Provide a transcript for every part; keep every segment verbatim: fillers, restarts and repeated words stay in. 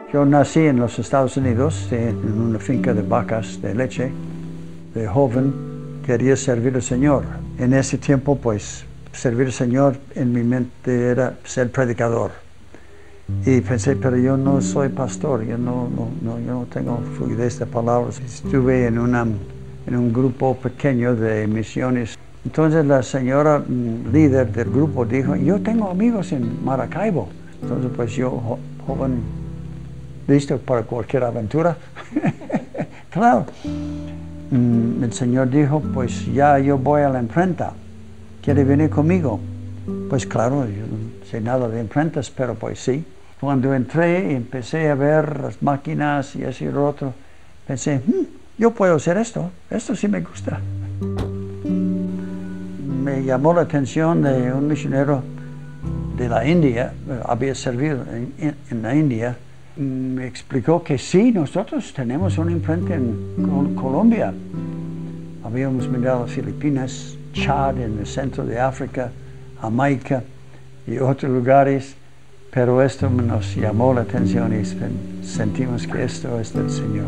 Yo nací en los Estados Unidos, en una finca de vacas de leche. De joven quería servir al Señor. En ese tiempo, pues, servir al Señor en mi mente era ser predicador. Y pensé, pero yo no soy pastor, yo no, no, no, yo no tengo fluidez de palabras. Estuve en, una, en un grupo pequeño de misiones. Entonces la señora líder del grupo dijo, yo tengo amigos en Maracaibo. Entonces pues yo, joven, listo para cualquier aventura. Claro. El Señor dijo, pues ya yo voy a la imprenta. ¿Quiere venir conmigo? Pues claro, yo no sé nada de imprentas, pero pues sí. Cuando entré y empecé a ver las máquinas y eso y lo otro, pensé, hm, yo puedo hacer esto, esto sí me gusta. Me llamó la atención de un misionero de la India, había servido en, en la India, me explicó que sí, nosotros tenemos una imprenta en Colombia. Habíamos mirado a Filipinas, Chad, en el centro de África, Jamaica y otros lugares, pero esto nos llamó la atención y sentimos que esto es del Señor.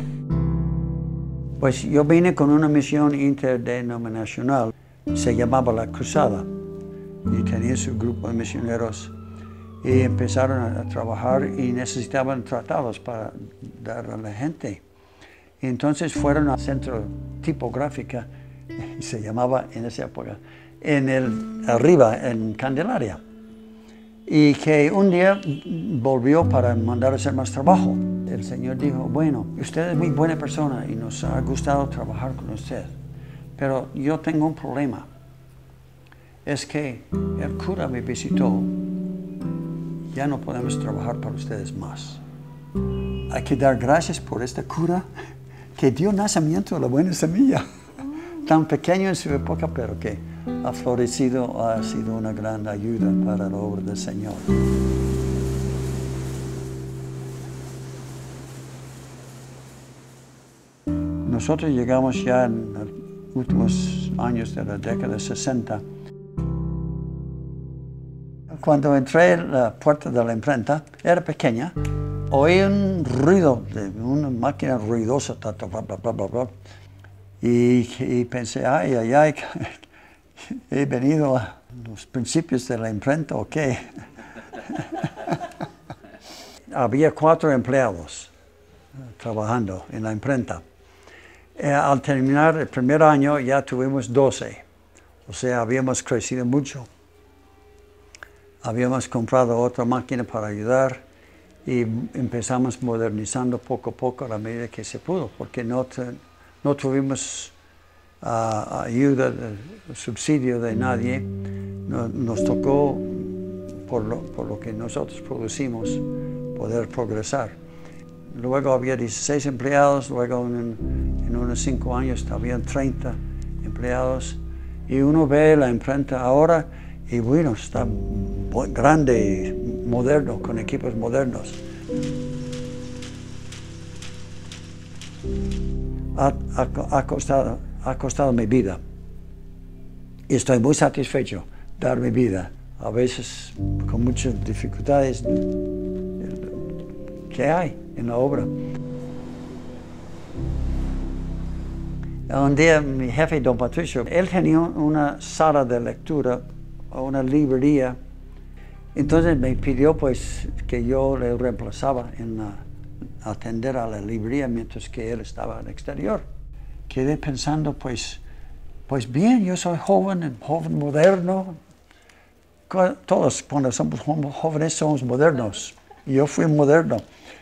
Pues yo vine con una misión interdenominacional, se llamaba La Cruzada, y tenía su grupo de misioneros, y empezaron a trabajar y necesitaban tratados para dar a la gente. Y entonces fueron al centro tipográfica, se llamaba en esa época, en el, arriba, en Candelaria. Y que un día volvió para mandar a hacer más trabajo. El Señor dijo, bueno, usted es muy buena persona y nos ha gustado trabajar con usted, pero yo tengo un problema. Es que el cura me visitó, ya no podemos trabajar para ustedes más. Hay que dar gracias por este cura que dio nacimiento a la buena semilla. Tan pequeño en su época, pero que ha florecido, ha sido una gran ayuda para la obra del Señor. Nosotros llegamos ya en los últimos años de la década sesenta. Cuando entré en la puerta de la imprenta, era pequeña, oí un ruido de una máquina ruidosa, bla, bla, bla, bla, bla. Y, y pensé, ay, ay, ay, he venido a los principios de la imprenta, ¿o qué? Había cuatro empleados trabajando en la imprenta. Eh, al terminar el primer año ya tuvimos doce, o sea, habíamos crecido mucho. Habíamos comprado otra máquina para ayudar y empezamos modernizando poco a poco a la medida que se pudo, porque no, no tuvimos uh, ayuda, de, subsidio de nadie. No, nos tocó, por lo, por lo que nosotros producimos, poder progresar. Luego había dieciséis empleados, luego en, en unos cinco años habían treinta empleados, y uno ve la imprenta ahora y bueno, está muy grande, moderno, con equipos modernos. Ha, ha, ha, costado, ha costado mi vida. Y estoy muy satisfecho de dar mi vida. A veces con muchas dificultades que hay en la obra. Un día mi jefe, don Patricio, él tenía una sala de lectura, una librería. Entonces me pidió pues que yo le reemplazaba en la, atender a la librería mientras que él estaba en el exterior. Quedé pensando pues, pues bien, yo soy joven, joven moderno. Todos cuando somos jóvenes somos modernos. Y yo fui moderno.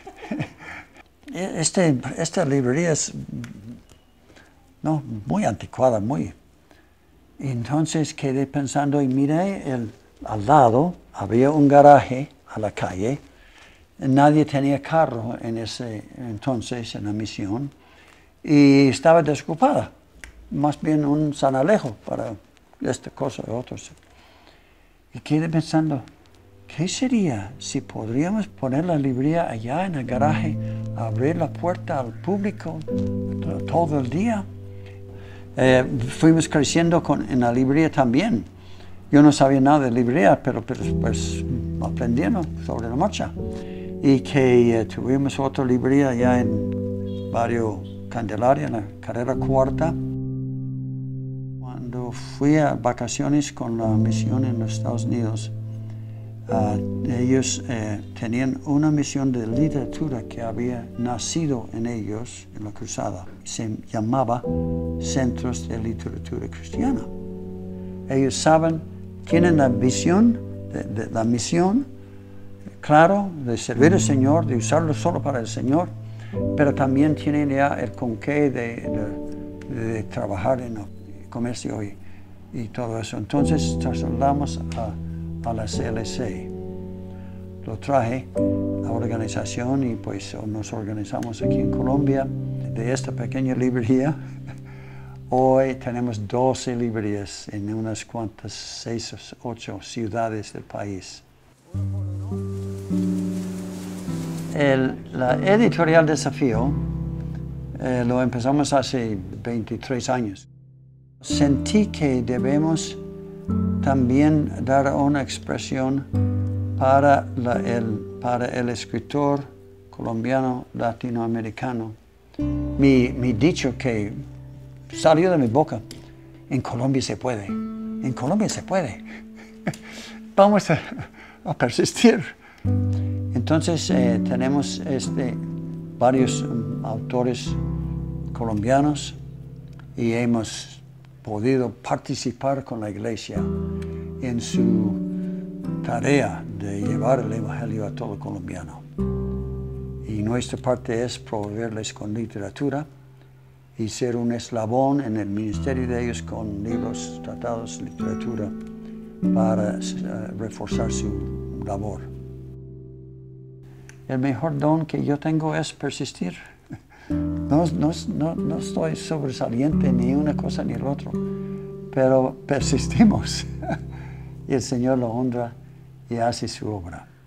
Este, esta librería es no, muy anticuada, muy. Entonces quedé pensando y miré el, al lado, había un garaje a la calle. Nadie tenía carro en ese entonces, en la misión, y estaba desocupada. Más bien un San Alejo para esta cosa y otros. Y quedé pensando, ¿qué sería si podríamos poner la librería allá en el garaje, abrir la puerta al público todo el día? Eh, fuimos creciendo con, en la librería también. Yo no sabía nada de librería, pero, pero pues aprendiendo sobre la marcha. y que eh, tuvimos otra librería allá en Barrio Candelaria, en la carrera cuarta. Cuando fui a vacaciones con la misión en los Estados Unidos, uh, ellos eh, tenían una misión de literatura que había nacido en ellos, en la cruzada. Se llamaba Centros de Literatura Cristiana. Ellos saben, tienen la visión, de, de, la misión, claro, de servir al Señor, de usarlo solo para el Señor, pero también tienen ya el con qué de, de, de trabajar en el comercio y, y todo eso. Entonces trasladamos a, a la C L C. Lo traje a la organización y pues nos organizamos aquí en Colombia. De esta pequeña librería, hoy tenemos doce librerías en unas cuantas, seis o ocho ciudades del país. El, la editorial Desafío eh, lo empezamos hace veintitrés años. Sentí que debemos también dar una expresión para, la, el, para el escritor colombiano latinoamericano. Mi, mi dicho que salió de mi boca, en Colombia se puede, en Colombia se puede. Vamos a, a persistir. Entonces eh, tenemos este, varios um, autores colombianos y hemos podido participar con la iglesia en su tarea de llevar el evangelio a todo colombiano. Y nuestra parte es proveerles con literatura y ser un eslabón en el ministerio de ellos con libros, tratados, literatura, para uh, reforzar su labor. El mejor don que yo tengo es persistir. No, no, no, no estoy sobresaliente ni una cosa ni el otro, pero persistimos y el Señor lo honra y hace su obra.